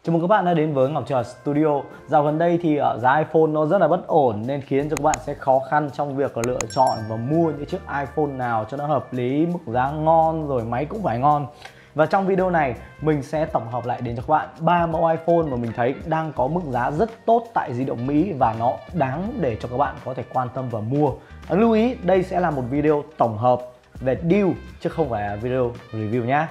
Chào mừng các bạn đã đến với Ngọc Trờ Studio. Dạo gần đây thì giá iPhone nó rất là bất ổn nên khiến cho các bạn sẽ khó khăn trong việc lựa chọn và mua những chiếc iPhone nào cho nó hợp lý, mức giá ngon rồi máy cũng phải ngon. Và trong video này mình sẽ tổng hợp lại đến cho các bạn 3 mẫu iPhone mà mình thấy đang có mức giá rất tốt tại di động Mỹ và nó đáng để cho các bạn có thể quan tâm và mua. Lưu ý đây sẽ là một video tổng hợp về deal chứ không phải là video review nhé.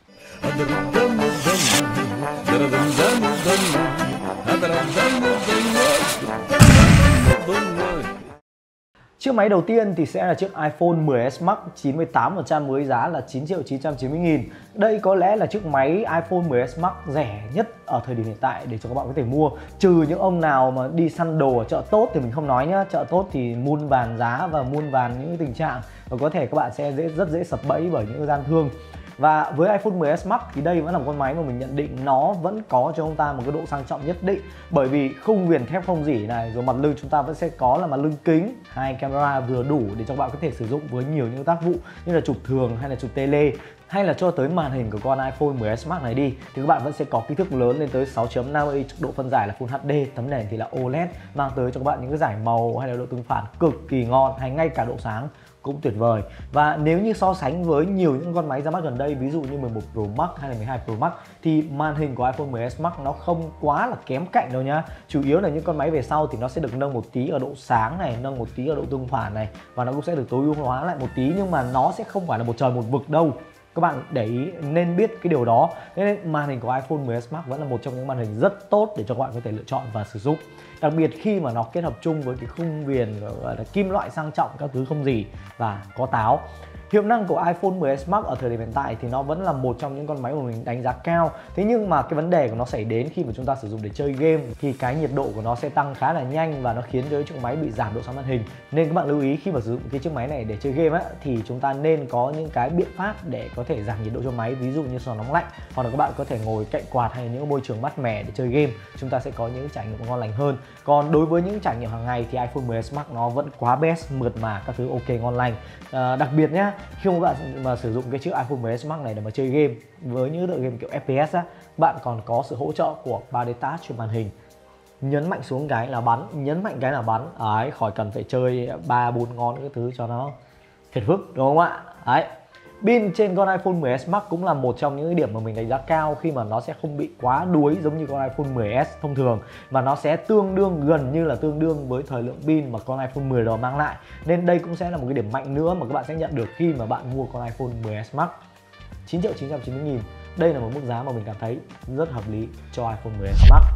Chiếc máy đầu tiên thì sẽ là chiếc iPhone XS Max 98% với giá là 9.990.000. Đây có lẽ là chiếc máy iPhone XS Max rẻ nhất ở thời điểm hiện tại để cho các bạn có thể mua. Trừ những ông nào mà đi săn đồ ở chợ tốt thì mình không nói nhá. Chợ tốt thì muôn vàn giá và muôn vàn những tình trạng và có thể các bạn sẽ rất dễ sập bẫy bởi những gian thương. Và với iPhone XS Max thì đây vẫn là một con máy mà mình nhận định nó vẫn có cho chúng ta một cái độ sang trọng nhất định, bởi vì khung viền thép không rỉ này, rồi mặt lưng chúng ta vẫn sẽ có là mặt lưng kính, hai camera vừa đủ để cho các bạn có thể sử dụng với nhiều những tác vụ như là chụp thường hay là chụp tele, hay là cho tới màn hình của con iPhone XS Max này đi thì các bạn vẫn sẽ có kích thước lớn lên tới 6.5 inch, độ phân giải là Full HD, tấm nền thì là OLED, mang tới cho các bạn những cái giải màu hay là độ tương phản cực kỳ ngon, hay ngay cả độ sáng cũng tuyệt vời. Và nếu như so sánh với nhiều những con máy ra mắt gần đây, ví dụ như 11 Pro Max hay là 12 Pro Max, thì màn hình của iPhone XS Max nó không quá là kém cạnh đâu nhá. Chủ yếu là những con máy về sau thì nó sẽ được nâng một tí ở độ sáng này, nâng một tí ở độ tương phản này, và nó cũng sẽ được tối ưu hóa lại một tí, nhưng mà nó sẽ không phải là một trời một vực đâu. Các bạn để ý nên biết cái điều đó. Nên màn hình của iPhone XS Max vẫn là một trong những màn hình rất tốt để cho các bạn có thể lựa chọn và sử dụng. Đặc biệt khi mà nó kết hợp chung với cái khung viền gọi là kim loại sang trọng, các thứ không gì và có táo. Hiệu năng của iPhone XS Max ở thời điểm hiện tại thì nó vẫn là một trong những con máy mà mình đánh giá cao. Thế nhưng mà cái vấn đề của nó xảy đến khi mà chúng ta sử dụng để chơi game thì cái nhiệt độ của nó sẽ tăng khá là nhanh và nó khiến cho chiếc máy bị giảm độ sáng màn hình. Nên các bạn lưu ý khi mà sử dụng cái chiếc máy này để chơi game á, thì chúng ta nên có những cái biện pháp để có thể giảm nhiệt độ cho máy, ví dụ như sưởi nóng lạnh, hoặc là các bạn có thể ngồi cạnh quạt hay những môi trường mát mẻ để chơi game, chúng ta sẽ có những trải nghiệm ngon lành hơn. Còn đối với những trải nghiệm hàng ngày thì iPhone XS Max nó vẫn quá best, mượt mà, các thứ ok ngon lành. Đặc biệt nhá, khi mà bạn mà sử dụng cái chiếc iPhone XS Max này để mà chơi game với những tựa game kiểu FPS á, bạn còn có sự hỗ trợ của 3D Touch trên màn hình. Nhấn mạnh xuống cái là bắn, nhấn mạnh cái là bắn. Đấy, khỏi cần phải chơi 3-4 ngón cái thứ cho nó phiền phức, đúng không ạ? Đấy. Pin trên con iPhone XS Max cũng là một trong những cái điểm mà mình đánh giá cao, khi mà nó sẽ không bị quá đuối giống như con iPhone XS thông thường, mà nó sẽ tương đương, gần như là tương đương với thời lượng pin mà con iPhone 10R mang lại. Nên đây cũng sẽ là một cái điểm mạnh nữa mà các bạn sẽ nhận được khi mà bạn mua con iPhone XS Max 9.990.000. Đây là một mức giá mà mình cảm thấy rất hợp lý cho iPhone XS Max.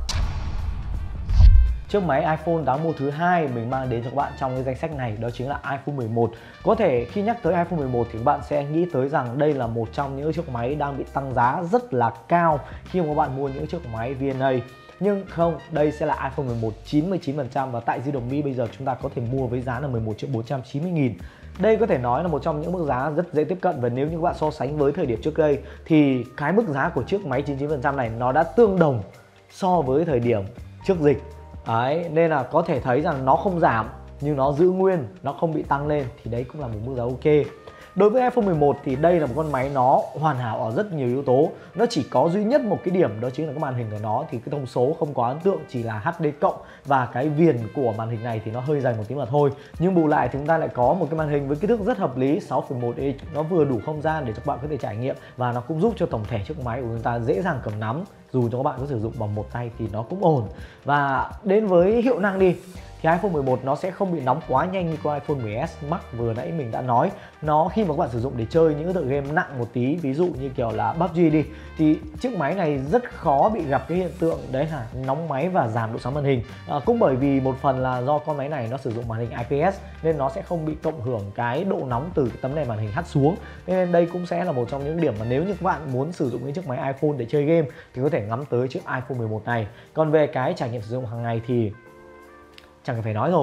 Chiếc máy iPhone đáng mua thứ hai mình mang đến cho các bạn trong cái danh sách này đó chính là iPhone 11. Có thể khi nhắc tới iPhone 11 thì các bạn sẽ nghĩ tới rằng đây là một trong những chiếc máy đang bị tăng giá rất là cao khi mà các bạn mua những chiếc máy VNA. Nhưng không, đây sẽ là iPhone 11 99%, và tại di động Mỹ bây giờ chúng ta có thể mua với giá là 11.490.000. Đây có thể nói là một trong những mức giá rất dễ tiếp cận, và nếu như các bạn so sánh với thời điểm trước đây thì cái mức giá của chiếc máy 99% này nó đã tương đồng so với thời điểm trước dịch. Đấy, nên là có thể thấy rằng nó không giảm nhưng nó giữ nguyên, nó không bị tăng lên, thì đấy cũng là một mức giá ok. Đối với iPhone 11 thì đây là một con máy nó hoàn hảo ở rất nhiều yếu tố. Nó chỉ có duy nhất một cái điểm đó chính là cái màn hình của nó thì cái thông số không quá ấn tượng, chỉ là HD cộng, và cái viền của màn hình này thì nó hơi dày một tí mà thôi. Nhưng bù lại thì chúng ta lại có một cái màn hình với kích thước rất hợp lý, 6,1 inch, nó vừa đủ không gian để cho các bạn có thể trải nghiệm, và nó cũng giúp cho tổng thể chiếc máy của chúng ta dễ dàng cầm nắm, dù cho các bạn có sử dụng bằng một tay thì nó cũng ổn. Và đến với hiệu năng đi thì iPhone 11 nó sẽ không bị nóng quá nhanh như con iPhone XS Max vừa nãy mình đã nói. Nó khi mà các bạn sử dụng để chơi những tựa game nặng một tí, ví dụ như kiểu là PUBG đi, thì chiếc máy này rất khó bị gặp cái hiện tượng đấy là nóng máy và giảm độ sáng màn hình. Cũng bởi vì một phần là do con máy này nó sử dụng màn hình IPS nên nó sẽ không bị cộng hưởng cái độ nóng từ cái tấm nền màn hình hắt xuống. Nên đây cũng sẽ là một trong những điểm mà nếu như các bạn muốn sử dụng những chiếc máy iPhone để chơi game thì có thể ngắm tới chiếc iPhone 11 này. Còn về cái trải nghiệm sử dụng hàng ngày thì chẳng cần phải nói rồi,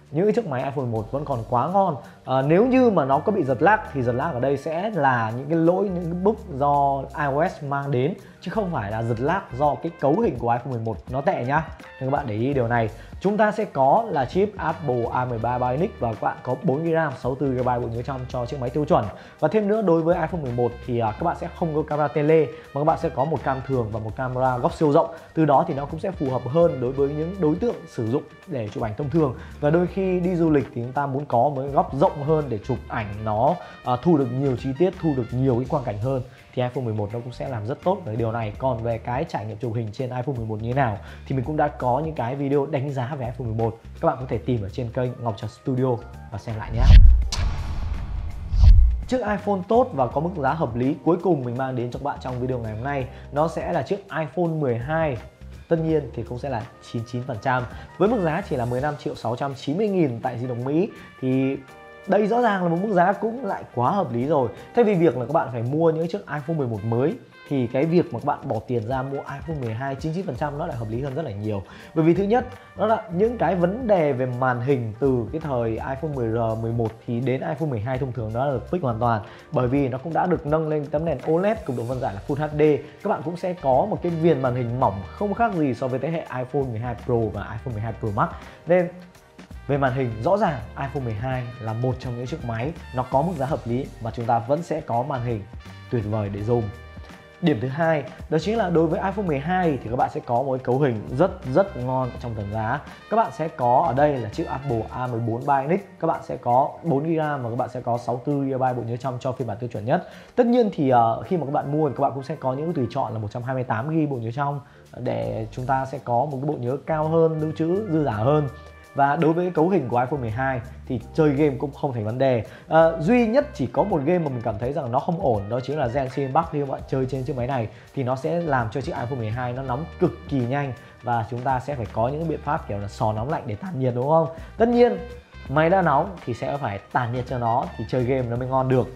những cái chiếc máy iPhone 11 vẫn còn quá ngon. Nếu như mà nó có bị giật lag thì giật lag ở đây sẽ là những cái lỗi, những cái bug do iOS mang đến, chứ không phải là giật lag do cái cấu hình của iPhone 11 nó tệ nhá. Nên các bạn để ý điều này. Chúng ta sẽ có là chip Apple A13 Bionic và các bạn có 4GB RAM, 64GB bộ nhớ trong cho chiếc máy tiêu chuẩn. Và thêm nữa, đối với iPhone 11 thì các bạn sẽ không có camera tele mà các bạn sẽ có một cam thường và một camera góc siêu rộng. Từ đó thì nó cũng sẽ phù hợp hơn đối với những đối tượng sử dụng để chụp ảnh thông thường. Và đôi khi đi du lịch thì chúng ta muốn có một góc rộng hơn để chụp ảnh nó thu được nhiều chi tiết, thu được nhiều cái quang cảnh hơn, thì iPhone 11 nó cũng sẽ làm rất tốt với điều này. Còn về cái trải nghiệm chụp hình trên iPhone 11 như thế nào thì mình cũng đã có những cái video đánh giá về iPhone 11. Các bạn có thể tìm ở trên kênh Ngọc Trà Studio và xem lại nhé. Chiếc iPhone tốt và có mức giá hợp lý cuối cùng mình mang đến cho các bạn trong video ngày hôm nay, nó sẽ là chiếc iPhone 12. Tất nhiên thì cũng sẽ là 99%. Với mức giá chỉ là 15.690.000 tại di động Mỹ thì đây rõ ràng là một mức giá cũng lại quá hợp lý rồi. Thay vì việc là các bạn phải mua những chiếc iPhone 11 mới thì cái việc mà các bạn bỏ tiền ra mua iPhone 12 99% nó lại hợp lý hơn rất là nhiều. Bởi vì thứ nhất, đó là những cái vấn đề về màn hình từ cái thời iPhone 10R, 11 thì đến iPhone 12 thông thường đó là fix hoàn toàn. Bởi vì nó cũng đã được nâng lên tấm nền OLED cùng độ phân giải là Full HD. Các bạn cũng sẽ có một cái viền màn hình mỏng không khác gì so với thế hệ iPhone 12 Pro và iPhone 12 Pro Max. Nên về màn hình, rõ ràng iPhone 12 là một trong những chiếc máy nó có mức giá hợp lý và chúng ta vẫn sẽ có màn hình tuyệt vời để dùng. Điểm thứ hai đó chính là đối với iPhone 12 thì các bạn sẽ có một cái cấu hình rất ngon trong tầm giá. Các bạn sẽ có ở đây là chiếc Apple A14 Bionic, các bạn sẽ có 4GB RAM và các bạn sẽ có 64GB bộ nhớ trong cho phiên bản tiêu chuẩn nhất. Tất nhiên thì khi mà các bạn mua thì các bạn cũng sẽ có những tùy chọn là 128GB bộ nhớ trong để chúng ta sẽ có một cái bộ nhớ cao hơn, lưu trữ dư dả hơn. Và đối với cấu hình của iPhone 12 thì chơi game cũng không thành vấn đề. Duy nhất chỉ có một game mà mình cảm thấy rằng nó không ổn, đó chính là Genshin Impact. Khi các bạn chơi trên chiếc máy này thì nó sẽ làm cho chiếc iPhone 12 nó nóng cực kỳ nhanh và chúng ta sẽ phải có những biện pháp kiểu là sò nóng lạnh để tản nhiệt, đúng không? Tất nhiên máy đã nóng thì sẽ phải tản nhiệt cho nó thì chơi game nó mới ngon được.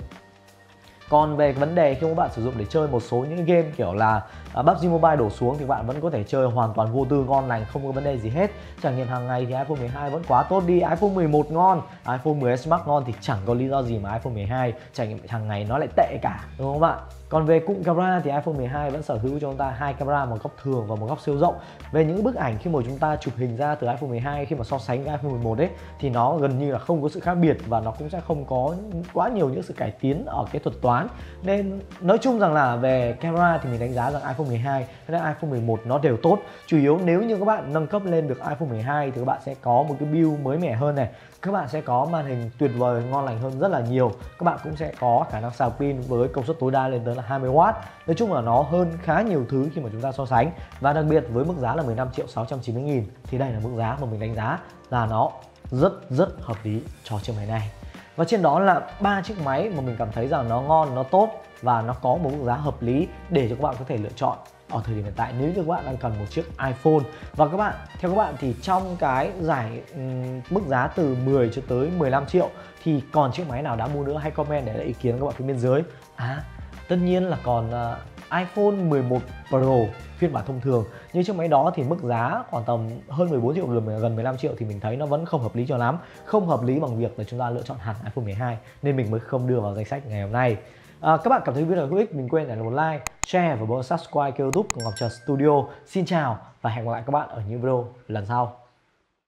Còn về vấn đề khi các bạn sử dụng để chơi một số những game kiểu là PUBG Mobile đổ xuống thì bạn vẫn có thể chơi hoàn toàn vô tư, ngon lành, không có vấn đề gì hết. Trải nghiệm hàng ngày thì iPhone 12 vẫn quá tốt đi. iPhone 11 ngon, iPhone 10s Max ngon thì chẳng có lý do gì mà iPhone 12 trải nghiệm hàng ngày nó lại tệ cả, đúng không bạn? Còn về cụm camera thì iPhone 12 vẫn sở hữu cho chúng ta hai camera, một góc thường và một góc siêu rộng. Về những bức ảnh khi mà chúng ta chụp hình ra từ iPhone 12 khi mà so sánh với iPhone 11 ấy thì nó gần như là không có sự khác biệt và nó cũng sẽ không có quá nhiều những sự cải tiến ở cái thuật toán. Nên nói chung rằng là về camera thì mình đánh giá rằng iPhone 12 hay là iPhone 11 nó đều tốt. Chủ yếu nếu như các bạn nâng cấp lên được iPhone 12 thì các bạn sẽ có một cái build mới mẻ hơn này. Các bạn sẽ có màn hình tuyệt vời, ngon lành hơn rất là nhiều. Các bạn cũng sẽ có khả năng sạc pin với công suất tối đa lên tới là 20W. Nói chung là nó hơn khá nhiều thứ khi mà chúng ta so sánh. Và đặc biệt với mức giá là 15.690.000 thì đây là mức giá mà mình đánh giá là nó rất hợp lý cho chiếc máy này. Và trên đó là 3 chiếc máy mà mình cảm thấy rằng nó ngon, nó tốt và nó có một mức giá hợp lý để cho các bạn có thể lựa chọn ở thời điểm hiện tại nếu như các bạn đang cần một chiếc iPhone. Và theo các bạn thì trong cái giải mức giá từ 10 cho tới 15 triệu thì còn chiếc máy nào đã mua nữa, hãy comment để lại ý kiến các bạn phía bên dưới. Tất nhiên là còn iPhone 11 Pro phiên bản thông thường, nhưng chiếc máy đó thì mức giá khoảng tầm hơn 14 triệu, gần 15 triệu thì mình thấy nó vẫn không hợp lý cho lắm. Không hợp lý bằng việc là chúng ta lựa chọn hẳn iPhone 12 nên mình mới không đưa vào danh sách ngày hôm nay. Các bạn cảm thấy video này hữu ích, đừng quên để lại một like, share và bấm subscribe kênh YouTube của Ngọc Trà Studio. Xin chào và hẹn gặp lại các bạn ở những video lần sau.